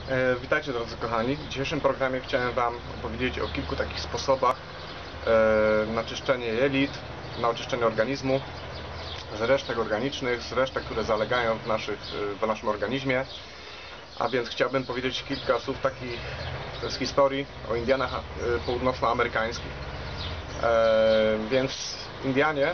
Witajcie drodzy kochani. W dzisiejszym programie chciałem Wam opowiedzieć o kilku takich sposobach na czyszczenie jelit, na oczyszczenie organizmu z resztek organicznych, z resztek, które zalegają w naszym organizmie. A więc chciałbym powiedzieć kilka słów takich z historii o Indianach północnoamerykańskich. Więc Indianie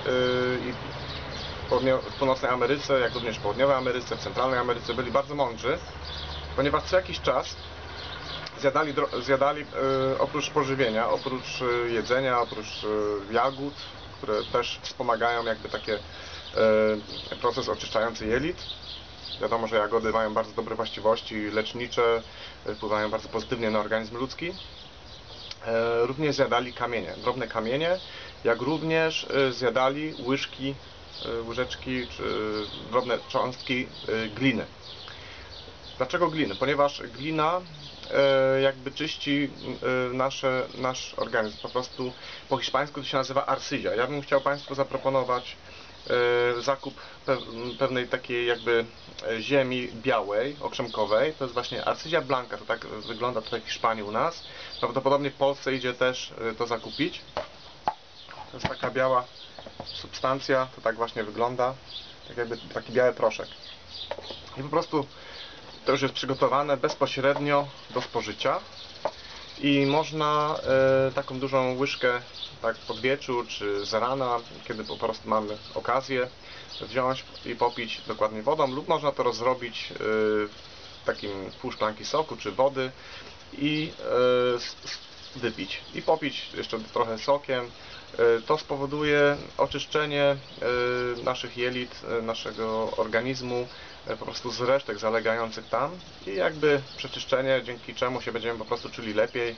w północnej Ameryce, jak również w południowej Ameryce, w centralnej Ameryce byli bardzo mądrzy, ponieważ co jakiś czas zjadali oprócz pożywienia, oprócz jedzenia, oprócz jagód, które też wspomagają jakby takie proces oczyszczający jelit. Wiadomo, że jagody mają bardzo dobre właściwości lecznicze, wpływają bardzo pozytywnie na organizm ludzki. Również zjadali kamienie, drobne kamienie, jak również zjadali łyżeczki czy drobne cząstki gliny. Dlaczego gliny? Ponieważ glina jakby czyści nasz organizm. Po prostu po hiszpańsku to się nazywa arcilla. Ja bym chciał Państwu zaproponować zakup pewnej takiej jakby ziemi białej, okrzemkowej. To jest właśnie arcilla blanca, to tak wygląda tutaj w Hiszpanii u nas. Prawdopodobnie w Polsce idzie też to zakupić. To jest taka biała substancja, to tak właśnie wygląda, tak jakby taki biały proszek. I po prostu to już jest przygotowane bezpośrednio do spożycia i można taką dużą łyżkę tak pod wieczór czy z rana, kiedy po prostu mamy okazję, wziąć i popić dokładnie wodą, lub można to rozrobić w takim pół szklanki soku czy wody i wypić i popić jeszcze trochę sokiem. To spowoduje oczyszczenie naszych jelit, naszego organizmu po prostu z resztek zalegających tam i jakby przeczyszczenie, dzięki czemu się będziemy po prostu czuli lepiej.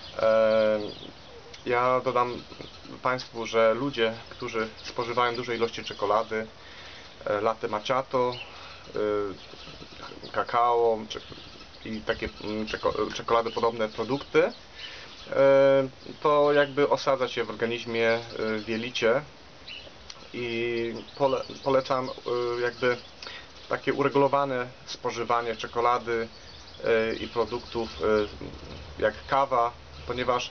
Ja dodam Państwu, że ludzie, którzy spożywają duże ilości czekolady, latte macchiato, kakao i takie czekolady podobne produkty, to jakby osadza się w organizmie, w jelicie i polecam jakby takie uregulowane spożywanie czekolady i produktów jak kawa, ponieważ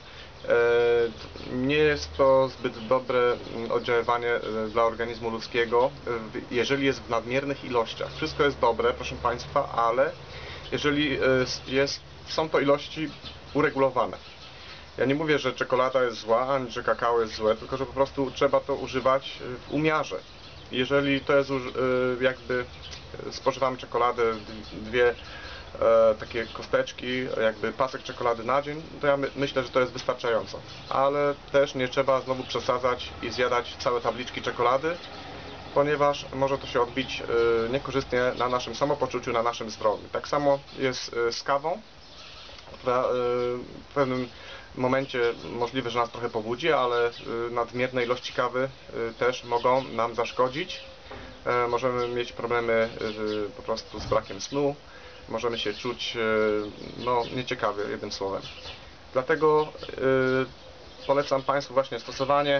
nie jest to zbyt dobre oddziaływanie dla organizmu ludzkiego, jeżeli jest w nadmiernych ilościach. Wszystko jest dobre, proszę Państwa, ale jeżeli są to ilości uregulowane. Ja nie mówię, że czekolada jest zła, ani że kakao jest złe, tylko że po prostu trzeba to używać w umiarze. Jeżeli to jest jakby spożywamy czekoladę, dwie takie kosteczki, jakby pasek czekolady na dzień, to ja myślę, że to jest wystarczająco. Ale też nie trzeba znowu przesadzać i zjadać całe tabliczki czekolady, ponieważ może to się odbić niekorzystnie na naszym samopoczuciu, na naszym zdrowiu. Tak samo jest z kawą, która w pewnym momencie możliwe, że nas trochę pobudzi, ale nadmierne ilości kawy też mogą nam zaszkodzić. Możemy mieć problemy po prostu z brakiem snu, możemy się czuć no, nieciekawie, jednym słowem. Dlatego polecam Państwu właśnie stosowanie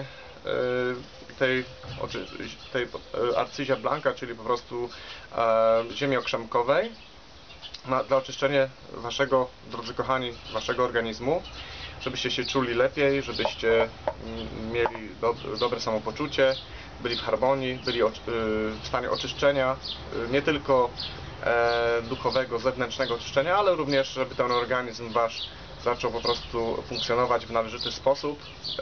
tej arcilla blanca, czyli po prostu ziemi okrzemkowej dla oczyszczenia waszego, drodzy kochani, waszego organizmu, żebyście się czuli lepiej, żebyście mieli dobre samopoczucie, byli w harmonii, byli w stanie oczyszczenia, nie tylko duchowego, zewnętrznego oczyszczenia, ale również, żeby ten organizm wasz zaczął po prostu funkcjonować w należyty sposób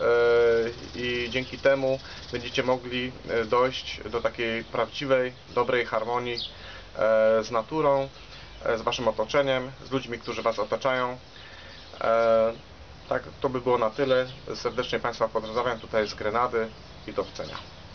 i dzięki temu będziecie mogli dojść do takiej prawdziwej, dobrej harmonii z naturą, z waszym otoczeniem, z ludźmi, którzy was otaczają. Tak, to by było na tyle. Serdecznie Państwa pozdrawiam tutaj z Grenady i do widzenia.